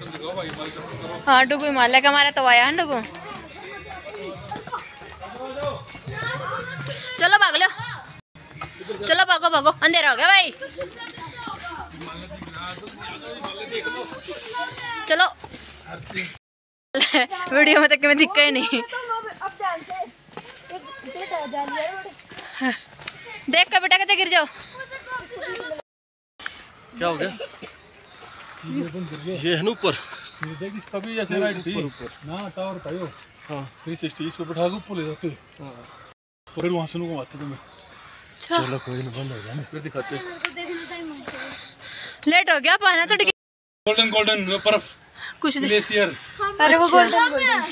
हाँ डुगू हिमालय का हमारा तो आया है डुगू। चलो भाग लो, चलो भागो भागो, अंधेरा हो गया भाई। चलो वीडियो में तक मैं दिखा ही नहीं। देख के बेटा कहते गिर जाओ। क्या हो गया? ये है ना ऊपर, देख इसका भी जैसे राइट थी ना टावर था यो। हाँ 360 इसको बैठा के ऊपर ले जाते और फिर वहाँ से घुमाते तुम्हें। चलो कोई नहीं, बंद हो गया ना, फिर दिखाते। लेट हो गया पाना तो गोल्डन गोल्डन बर्फ कुछ ग्लेशियर। अरे वो गोल्डन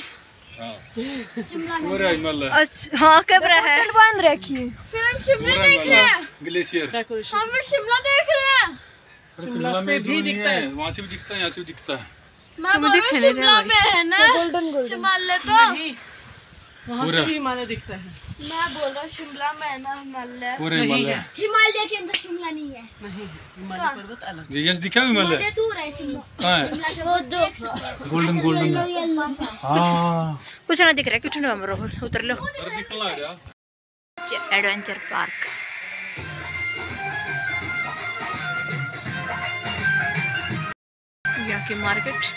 हिमालय। हाँ कैमरा है बांध रखी। फिर हम शिमला देख रहे हैं। ग्लेशियर हम फिर शिमला देख रहे हैं। शिमला में भी दिखता है, वहाँ से भी दिखता है, यहाँ से भी दिखता है। मैं बोल रहा हूँ शिमला में है ना हिमालय, तो वहाँ से भी हिमालय दिखता है। मैं बोल रहा हूँ शिमला में है ना हिमालय। पूरे हिमालय। हिमालय के अंदर शिमला नहीं है। नहीं, हिमालय पर्वत अलग। ये दिखा हिमालय दूर है शिमला। कहाँ है? शिमला से वो देख सकते हैं। Golden golden. हाँ कुछ ना दिख रहा है, कुछ ना रोहन उतर लो। दिखने लग रहा। एडवेंचर पार्क यहाँ की मार्केट।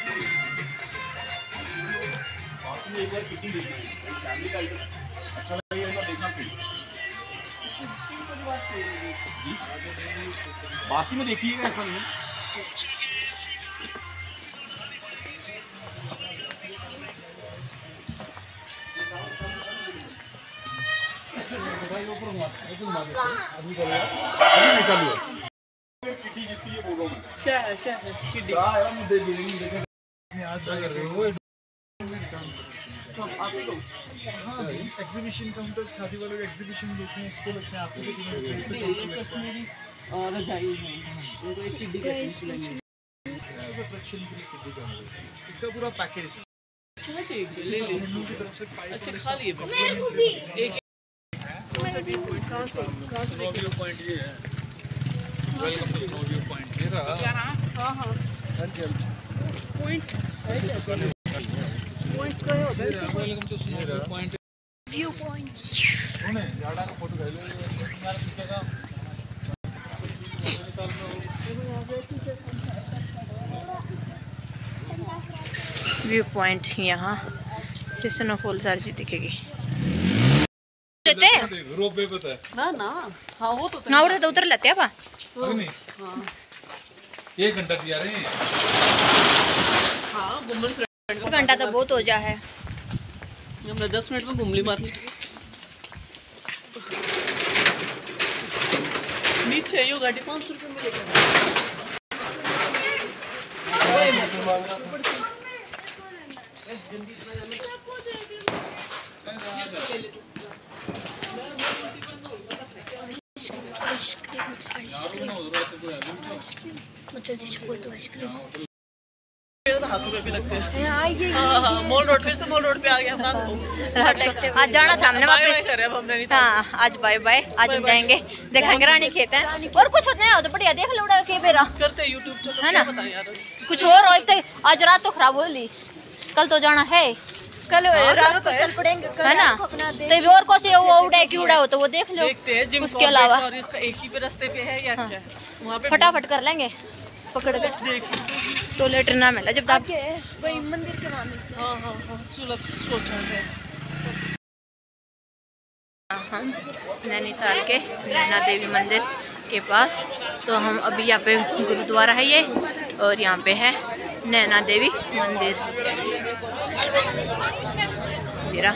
बासी में देखिएगा ऐसा नहीं। क्या है किड्डी? एग्जीबिशन काउंटर, खादी वाले एग्जीबिशन देखते हैं, एक्सपो लगते हैं, आपको कश्मीरी रजाई है, उनको एक किड्डी का इसका पूरा पैकेज ले ले। अच्छा खा लिए एक स्नो व्यू पॉइंट ये है। Welcome to snow view point. ये रहा। हाँ हाँ पॉइंट का होता है। Welcome to snow view point. View point. उन्हें ज़्यादा का फोटो खींच लो यार पीछे का। व्यू पॉइंट यहाँ से स्नोफॉल सारी दिखेगी। रोप वे पता है ना ना। हाँ वो तो ना उड़े तो उतर लेते हैं पा। नहीं 1 घंटा दिया रहे हैं। हाँ घूमन घंटा तो बहुत हो जा है। हमने 10 मिनट में घूम ली मारनी। नीचे यो गाड़ी 500 रुपये में लेकर। हाथों पे भी लगते हैं। मॉल रोड, फिर से मॉल रोड पे आ गया अपना। आज जाना था हमने वापस। अब हमने नहीं। हाँ आज बाय बाय। आज हम जाएंगे देखेंगे रानी खेत है और कुछ होता है तो बढ़िया देख लो के बेरा करते यूट्यूब चलो है ना। बताएं यार कुछ और हो तो आज रात तो खराब हो ली, कल तो जाना है, कल रात को चल पड़ेंगे है ना। तो और कौन से वो उड़ा की उड़ा हो तो वो देख लो। देखते हैं जिम उसके अलावा और इसका एक ही पे रास्ते पे है या क्या वहाँ पे फटाफट कर लेंगे पकड़ के। देख टॉयलेट ना मिला जब तक वही मंदिर के नाम। हाँ हाँ हाँ सुलभ सोचा है। हम नैनीताल के नैना देवी मंदिर के पास, तो हम अभी यहाँ पे गुरुद्वारा है ये और यहाँ पे है नैना देवी मंदिर। मेरा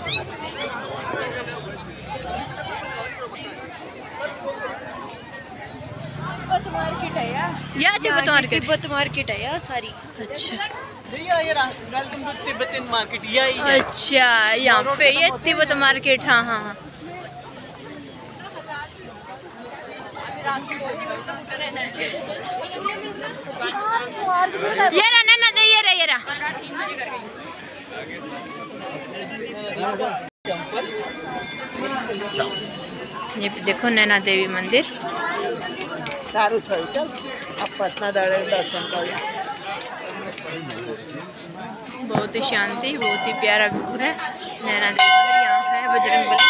तिब्बत मार्केट है यार। तिब्बत मार्केट। तिब्बत मार्केट है यार सारी। अच्छा भैया ये वेलकम टू तिब्बतन मार्केट यही है। अच्छा यहाँ पे ये तिब्बत मार्केट। हाँ हाँ हाँ ये रहा नैना दे, ये रहा ये देखो नैना देवी मंदिर। सारू थયું चल आप दर्शन कर। बहुत ही शांति, बहुत ही प्यारा व्यू है नैना देवी मंदिर। यहाँ है बजरंगबली।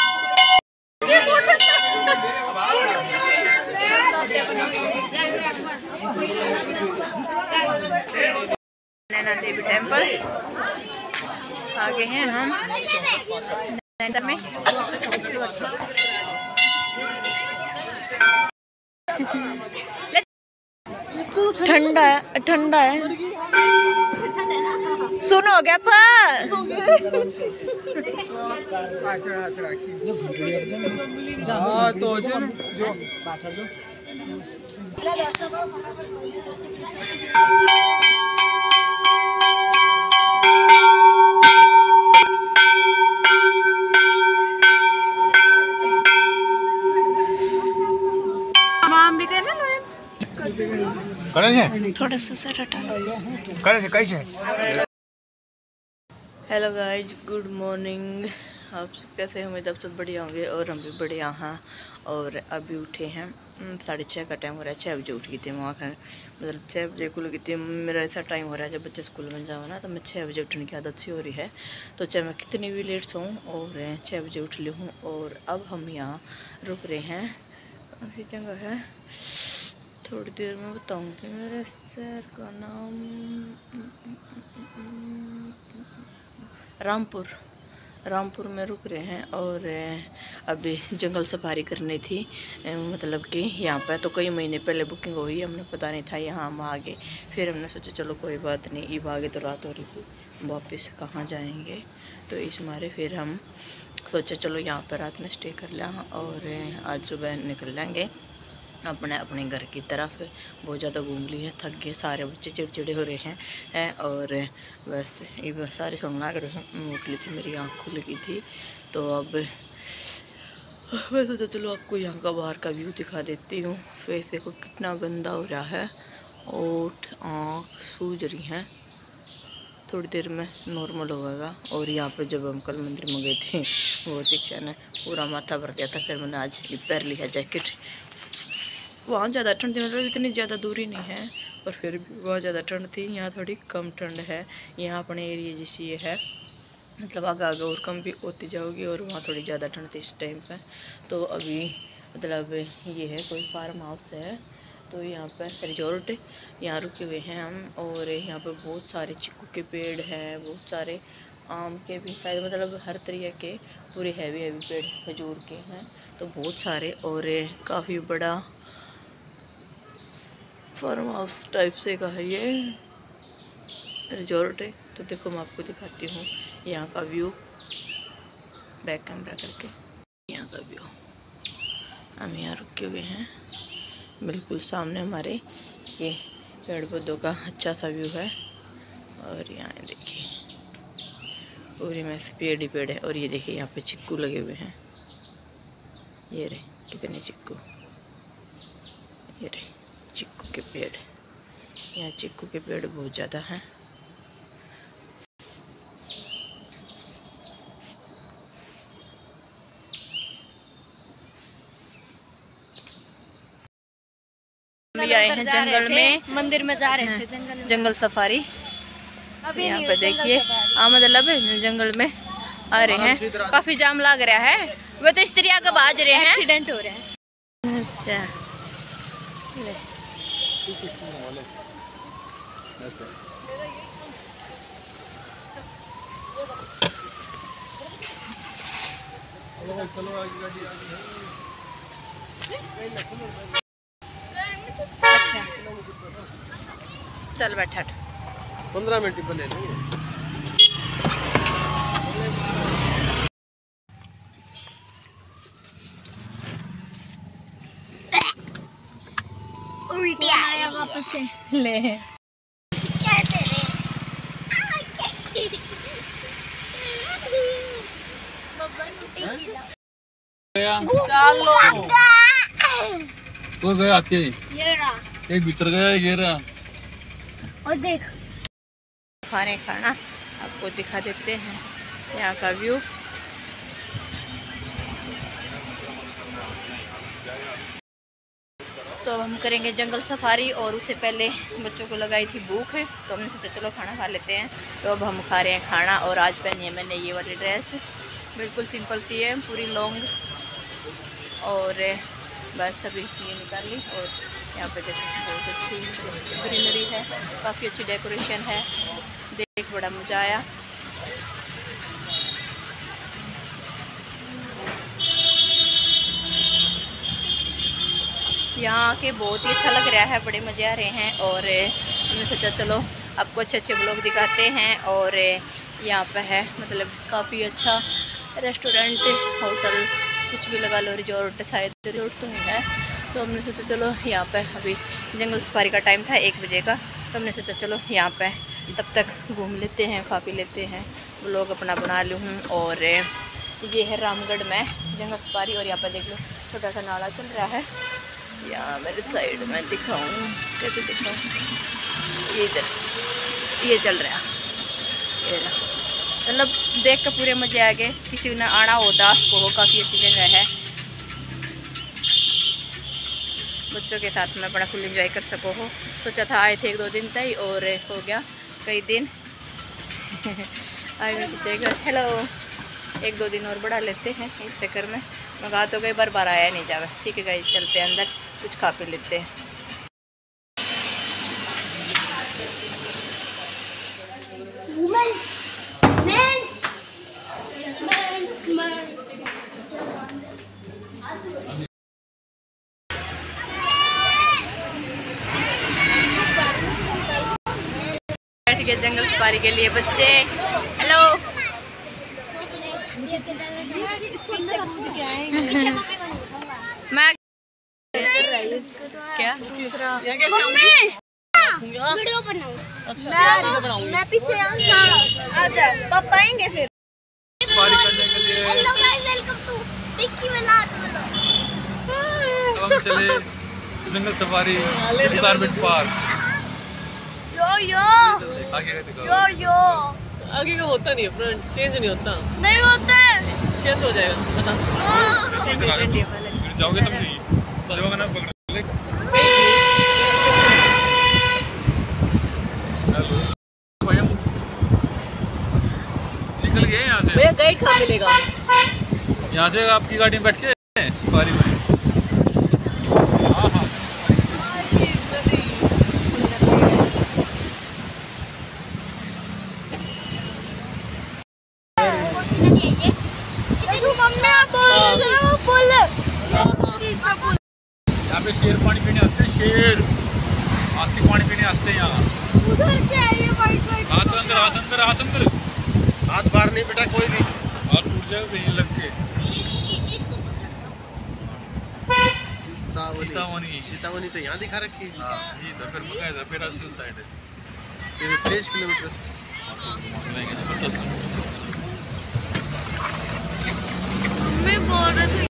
नैना देवी टेम्पल आगे हैं हम नैना में। ठंडा है, ठंडा है। सुनो क्या पर थोड़ा सा सर हटा। Hello guys, good morning. आप सब कैसे हैं? उम्मीद आप सब बढ़िया होंगे और हम भी बढ़िया हैं। और अभी उठे हैं 6:30 का टाइम हो रहा है। 6 बजे उठ गई थी वहाँ का, मतलब 6 बजे खुल गई थी। मेरा ऐसा टाइम हो रहा है जब बच्चे स्कूल में जाओ ना, तो मैं 6 बजे उठने की आदत सी हो रही है। तो चाहे मैं कितनी भी लेट सोऊं और 6 बजे उठ ली हूँ। और अब हम यहाँ रुक रहे हैं। काफ़ी जगह है, थोड़ी देर में बताऊँगी। मेरे शहर का नाम रामपुर में रुक रहे हैं। और अभी जंगल सफारी करनी थी, मतलब कि यहाँ पर तो कई महीने पहले बुकिंग हुई, हमने पता नहीं था यहाँ हम आ गए। फिर हमने सोचा चलो कोई बात नहीं, ईब आगे तो रात हो रही थी, वापस कहाँ जाएंगे। तो इस मारे फिर हम सोचा चलो यहाँ पर रात में स्टे कर लें और आज सुबह निकल जाएंगे अपने घर की तरफ। बहुत ज़्यादा घूम ली है, थक गए, सारे बच्चे चिड़चिड़े हो रहे हैं। और बस ये सारे सोना कर निकली थी, मेरी आँख खुल गई थी। तो अब मैं सोचा चलो आपको यहाँ का बाहर का व्यू दिखा देती हूँ। फेस देखो कितना गंदा हो रहा है, ओठ आँख सूज रही हैं। थोड़ी देर में नॉर्मल होगा। और यहाँ पे जब हम कल मंदिर में गए थे बहुत इच्छा ने पूरा माथा भर गया था। फिर मैंने आज पहन लिया जैकेट। वहाँ ज़्यादा ठंड थी, मतलब इतनी ज़्यादा दूरी नहीं है, पर फिर भी वहाँ ज़्यादा ठंड थी। यहाँ थोड़ी कम ठंड है। यहाँ अपने एरिया जैसी ये है, मतलब आगे आगे और कम भी होती जाओगी। और वहाँ थोड़ी ज़्यादा ठंड थी इस टाइम पे। तो अभी मतलब ये है कोई फार्म हाउस है, तो यहाँ पर रिजॉर्ट, यहाँ रुके हुए हैं हम। और यहाँ पर बहुत सारे चिक्कू के पेड़ हैं, बहुत सारे आम के भी शायद, मतलब हर तरीके के पूरे हैवी पेड़ खजूर के हैं, तो बहुत सारे। और काफ़ी बड़ा फार्म हाउस टाइप से का है ये रिजॉर्ट है। तो देखो मैं आपको दिखाती हूँ यहाँ का व्यू, बैक कैमरा करके यहाँ का व्यू। हम यहाँ रुके हुए हैं, बिल्कुल सामने हमारे ये पेड़ पौधों का अच्छा सा व्यू है। और यहाँ देखिए पूरी में पेड़ ही पेड़ है। और ये देखिए यहाँ पे चिक्कू लगे हुए हैं, ये रहे कितने चिक्कू, ये रहे चिक्कू के पेड़। यहाँ चिक्कू के पेड़ बहुत ज़्यादा हैं। हम आए हैं जंगल में, मंदिर में जा रहे थे जंगल सफारी। यहाँ पे देखिए मतलब जंगल में आ रहे हैं, काफी जाम लग रहा है। वो तो स्त्रियाँ कब आज रहे हैं, एक्सीडेंट हो रहा है। अच्छा अच्छा चल बैठा 15 मिनट बने लेंगे। उल्टी आया वापस से ले तो गया आती है, ये रहा, एक भीतर गया ये रहा। और देख खाना आपको दिखा देते हैं यहाँ का व्यू। तो तो हम करेंगे जंगल सफारी, और उससे पहले बच्चों को लगाई थी भूख, तो हमने सोचा चलो खाना खा लेते हैं। तो अब हम खा रहे हैं खाना, और आज पहनी है मैंने ये वाली ड्रेस, बिल्कुल सिंपल सी है, पूरी लॉन्ग, और बस अभी ये निकाल ली। और यहाँ पे देखो बहुत अच्छी ग्रीनरी है, काफ़ी अच्छी डेकोरेशन है, देख बड़ा मज़ा आया। यहाँ आके बहुत ही अच्छा लग रहा है, बड़े मज़े आ रहे हैं। और हमने सोचा चलो आपको अच्छे अच्छे ब्लॉग दिखाते हैं। और यहाँ पे है मतलब काफ़ी अच्छा रेस्टोरेंट, होटल, कुछ भी लगा लो, रिजॉर्ट, शायद रिजॉर्ट तो नहीं है। तो हमने सोचा चलो यहाँ पे, अभी जंगल सफारी का टाइम था 1 बजे का, तो हमने सोचा चलो यहाँ पे तब तक घूम लेते हैं, खा पी लेते हैं, ब्लॉग अपना बना लूँ। और ये है रामगढ़ में जंगल सफारी, और यहाँ पर देख लो छोटा सा नाला चल रहा है। यहाँ मेरे साइड में दिखाऊँ, कैसे दिखाऊँ, ये इधर ये चल रहा, ये मतलब देख कर पूरे मज़े आ गए। किसी ने आना हो दास को हो, काफ़ी अच्छी जगह है, बच्चों के साथ में अपना फुल एंजॉय कर सको हो। सोचा था आए थे 1-2 दिन तक, और हो गया कई दिन आए मैं सोचेगा हेलो 1-2 दिन और बढ़ा लेते हैं इस चक्कर में। मैं कहा तो कई बार आया नहीं जावे। ठीक है गाइस, चलते हैं अंदर, कुछ खा पी लेते हैं। बैठ गए जंगल सफारी के लिए बच्चे। हेलो मैं क्या दूसरा वीडियो बनाऊं। अच्छा मैं पीछे आजा, पापा आएंगे फिर। सफारी करने के लिए हेलो गाइस, वेलकम टू टिक्की वाला। हम चले जंगल safari Corbett park. Yo yo आगे का दिखाओ। यो यो आगे का होता नहीं है, फ्रंट चेंज नहीं होता। नहीं होता है। कैसे हो जाएगा बता। फिर जाओगे तुम नहीं, जाओगे ना पकड़ ले। हेलो भाई, हम निकल गए यहाँ से। भैया गाइड कहाँ मिलेगा? यहाँ से आपकी गाड़ी में बैठ के सफारी में। हाँ हाँ यहाँ पे शेर पानी पीने आते हैं, शेर हाथी पानी पीने आते हैं यहाँ। उधर क्या है ये वाइट वाइट? हाथ अंदर, हाथ अंदर, हाथ अंदर, हाथ बाहर नहीं बेटा कोई भी। हाथ टूट जाएगा कहीं लग के। सीतावनी, सीतावनी तो यहाँ दिखा रखी है। हाँ ये तो फिर मका है, फिर आज साइड है। ये 23 किलोमीटर। 50 मैं बोल रहा था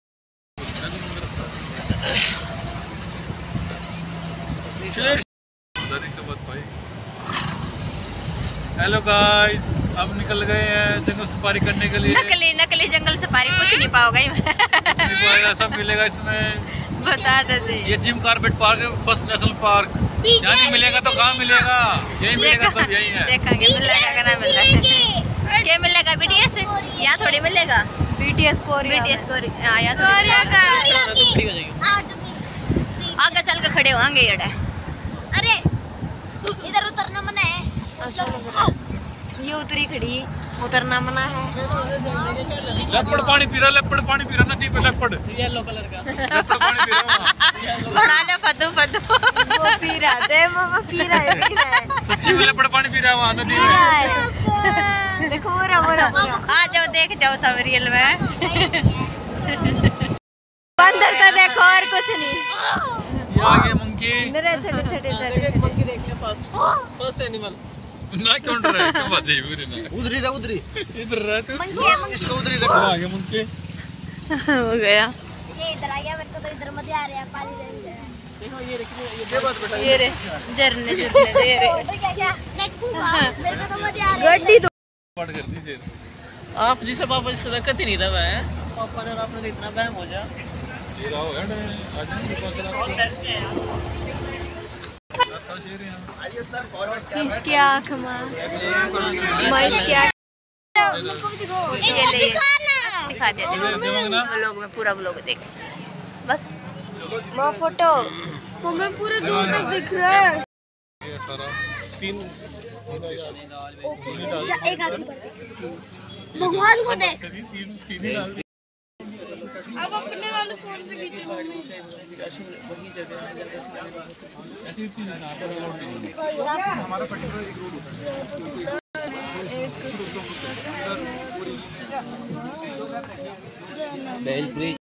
हेलो गाइस, अब निकल गए हैं जंगल सफारी करने के लिए। नकली जंगल सफारी कुछ नहीं पाओगे सब मिलेगा इसमें, बता देते। ये जिम कारबेट पार्क है, फर्स्ट नेशनल पार्क। यहाँ नहीं मिलेगा तो कहाँ मिलेगा, यही मिलेगा, सब यही है। देखेंगे मिलेगा कि ना मिलेगा, क्या मिलेगा BTS यहाँ थोड़ी मिलेगा। BTS को हाँ यहाँ थोड़ी आगे चल के खड़े होंगे ये। अरे इधर उतरना मना है। ये उतरी खड़ी, उतरना मना है। लेपर्ड पानी पी रहा नदी पे, लेपर्ड येलो कलर का लेपर्ड पानी पी रहा। बना ले फदू वो पी रहा है, वो पी रहा है सच्ची में लेपर्ड पानी पी रहा है वहाँ नदी में। देखो वो रहा आ जाओ, देख जाओ तब रियल में। अंदर तो देखो और कुछ नहीं। ये आ गए मंकी। छोटे मंकी देख ले फर्स्ट एनिमल ना क्यों डर रहा है, क्या बात है पूरी ना उधरी रहा, उधरी इधर रहा तू। इसको उधरी रख। आ गए मंकी। हो गया ये इधर आ गया, मेरे को तो इधर मजा आ रहा है। पानी ले देखो ये देखिए ये बात बेटा। ये रे झरने ये रे क्या देखूंगा, मेरे को तो मजा आ रहा है। गड्डी पट कर दीजिए। आप जिसे पापा जी सदकत ही नहीं दबा है, पापा ने और आपने तो इतना बहम हो जा। ये रहा होगा ना आज नहीं पता इसकी आँख माँ इसकी आँख दिखा दिया ब्लॉग में पूरा ब्लॉग देखे बस माँ फोटो हमें पूरे दूर तक दिख रहा है। 3 एक आदमी भगवान को दे। अब अपने वाले फोन से खींचे मम्मी। ऐसी चीज है ना हमारा पर्टिकुलर एक रोड